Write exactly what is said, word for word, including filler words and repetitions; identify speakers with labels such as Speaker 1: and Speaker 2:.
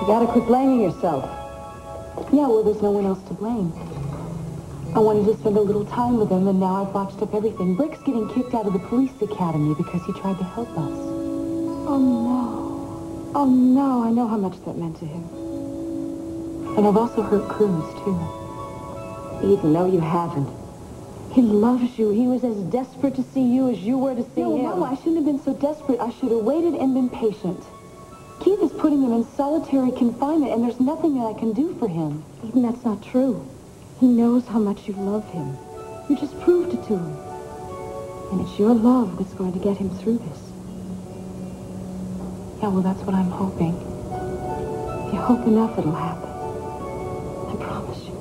Speaker 1: You gotta quit blaming yourself.
Speaker 2: Yeah, well, there's no one else to blame. I wanted to spend a little time with him, and now I've botched up everything. Brick's getting kicked out of the police academy because he tried to help us. Oh, no. Oh, no, I know how much that meant to him. And I've also hurt Cruz, too.
Speaker 1: Eden, no, you haven't. He loves you. He was as desperate to see you as you were to see
Speaker 2: no,
Speaker 1: him.
Speaker 2: No, I shouldn't have been so desperate. I should have waited and been patient. Keith is putting him in solitary confinement, and there's nothing that I can do for him.
Speaker 1: Eden, that's not true. He knows how much you love him. You just proved it to him. And it's your love that's going to get him through this.
Speaker 2: Yeah, well, that's what I'm hoping.
Speaker 1: If you hope enough, it'll happen. I promise you.